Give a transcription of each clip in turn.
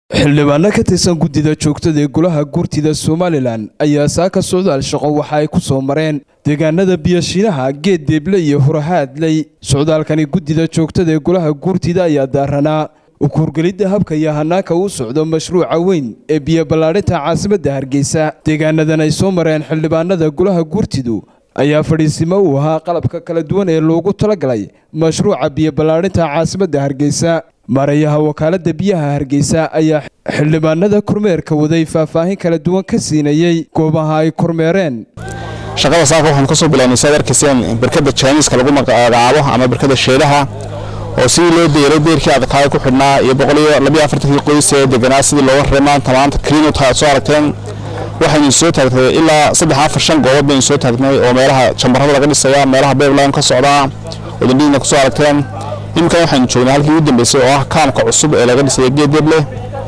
xildhibaano ka tirsan guddida joogtada ee golaha guurtida Somaliland ayaa saaka socdaal shaqo waxa ay ku soo mareen deegaanada biyashinaha Geedeeble iyo Hurahaadley socdaalkani guddida joogtada ee golaha guurtida ayaa daarana u kurgalida habka iyo hanaanka uu socdo mashruuca weyn ee biyo ballaarinta caasimadda Hargeysa deegaanadan ay soo mareen xildhibaanada golaha guurtidu ayaa fadhiisimo u ahaa qalabka kala duwan ee loogu talagalay mashruuca biyo ballaarinta caasimadda Hargeysa marayaha wakaalada biyaha Hargeysa ayaa xildhibaanada kormeerka waday faahfaahin kala duwan ka siinayay goobaha ay kormeereen shaqada saaka waxaan ka soo bilaabnay sadarkiiseen barkada Chinese lagu magacaabo ama barkada sheelaha oo si loo deeray beerkii adkaay ku xidhnaa iyo 142 qoys ee deganaa sidii loo reemaan tamaanta clean ta soo aragteen waxaan soo taagtay ilaa 3-4 goobood baan soo taagnay oo meelaha jambarada laga dhisay meelaha beeblaan ka socda oo dadina ku soo aragteen imka waxaan joognaa halkii ugu dambeysay oo ah kaamka cusub ee laga dhisay Geedeeble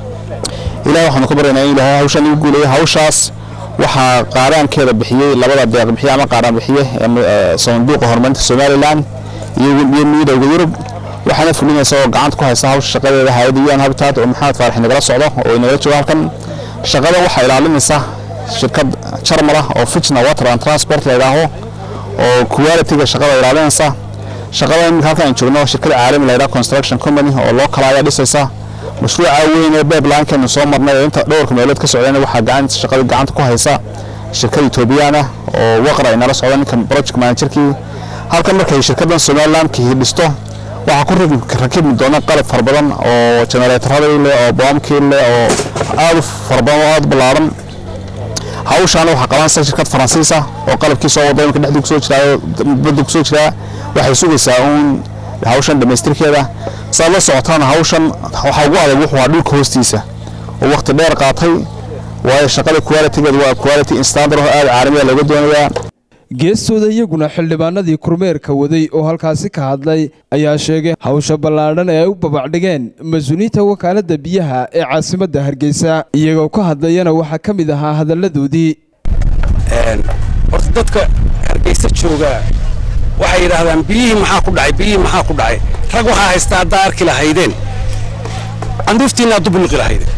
ilaa waxaan ku baranaynaa ilaa hawshan ugu guuleeyay hawshaas waxa qaaraankeeda bixiyay labada deeq bixiye ama qaaraan bixiye sanduuqa horumarinta Somaliland iyo midowga Yurub waxaana fulinaysaa oo gacanta ku haysa hawsha shaqadeeda hay'adda Habitat oo Maxamed Faarax nagala socdo oo inoo jooga halkan shaqada waxa ilaalinaysa shirkad Jarmal oo Fitchna Water and Transport leedahay oo quality-ga shaqada ilaalinaysa shaqada in halkan joogno shirkad caalami ah construction company oo loo kala ayaa dhisaysa mashruuca weyn ee beeblaanka soo marnay inta dhowrka meelood ka socdeen waxa gacanta ku haysa shirkad Ethiopian ah oo waqra inala socdaan kan project manager-kii halkan markay shirkadan Somaliland ka hidhisto waxa ku rakibmi doona qalab farbadan oo generator leh oo boomkii leh oo aad farbadan oo aad balaaran hawshan waxa qabanaysa shirkad Faransiis ah oo qalabkii soo waday ka dhexdii ku soo jiraa waxay sugaysaa hawshan dhameystirkeeda sabab socotaan hawshan waxa ugu adag wuxuu dhulka hoostiisa oo waqti dheer qaatay waa shaqada quality-geedu waa quality standard oo aad caalami ah laga doonayaa geestooda iyaguna xildhibaanadii kormeerka waday oo halkaasi ka hadlay ayaa sheegay hawsha ballaaran ee ay u babacdhigeen mas'uuliyiinta wakaalada biyaha ee caasimadda Hargeysa iyagoo ka hadlayana waxa ka mid ahaa hadaladoodii horta dadka Hargeysa jooga waxay yiraahdaan biyihii maxaa ku dhacay rag waxa haystaa daarki lahaydeen anduftiina dubulqi lahaydeen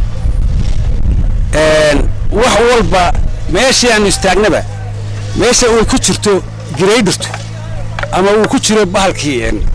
wax walba meeshii aan istaagnaba meesha uu ku jirto greydirtu ama uu ku jiro bahalkii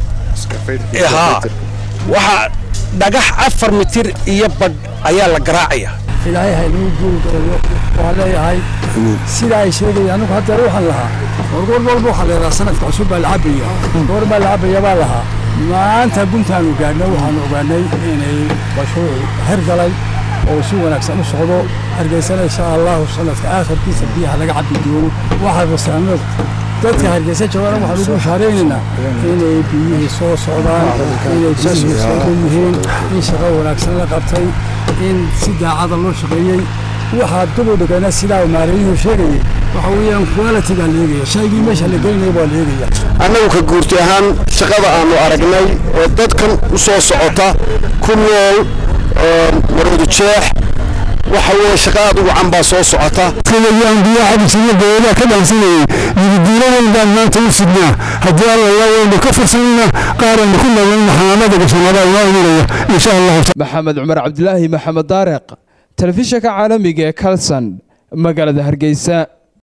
waxa dhagax 4 mitir iyo badh ayaa la garaacaya ilaahay haynuu guulgalo waa leeyahay sida ay sheegayaan anigu hadda waxaan lahaa goor walba waxa leeyahay sanadka cusub baa la cabaya goor baa la cabaya baa lahaa maanta guntaanu gaadhnay waxaan ogaanay inay mashruuc hirgalay oo si wanaagsan u socdo Hargeysa insha Allah sanadka aakhirkiisa biyaha laga cabi doono waxa basaanad dadka Hargeysa joogaan waxa lagu shaareynaa inay biyihii soo socdaan inay biyihii soo yihiin in shaqo wanaagsan la qabtay in si daacad loo shaqeeyay waxa dib u dhigana sida uu maareeyay sheegay waxa weeyaan quality-ga leeyahay shaygi meesha la geeyay waa leeyahay anagu ka guurti ahaan shaqada aanu aragnay oo dadkan u soo socota ku nool marwada jeex waxa weeye shaqada ugu caan baa soo socota kaliyan biyaha bismiillah ka dhaansanay diiladan baan maanta u sidnaa hadii Allah uu ka farsanina qaaran ku noolna xanaanada gashanada waa inuu insha Allah Maxamed Umar Cabdilaahi Maxamed Daariq telefishinka caalamiga ee Kalsan magaalada Hargeysa